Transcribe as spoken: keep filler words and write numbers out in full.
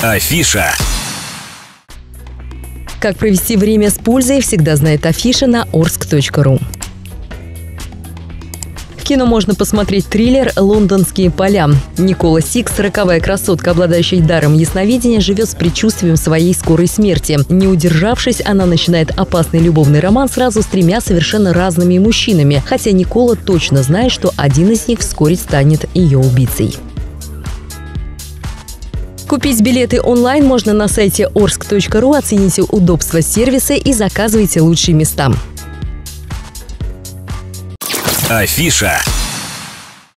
Афиша. Как провести время с пользой, всегда знает Афиша на орск точка ру. В кино можно посмотреть триллер «Лондонские поля». Никола Сикс, роковая красотка, обладающая даром ясновидения, живет с предчувствием своей скорой смерти. Не удержавшись, она начинает опасный любовный роман сразу с тремя совершенно разными мужчинами, хотя Никола точно знает, что один из них вскоре станет ее убийцей. Купить билеты онлайн можно на сайте орск точка ру, оцените удобство сервиса и заказывайте лучшие места. Афиша.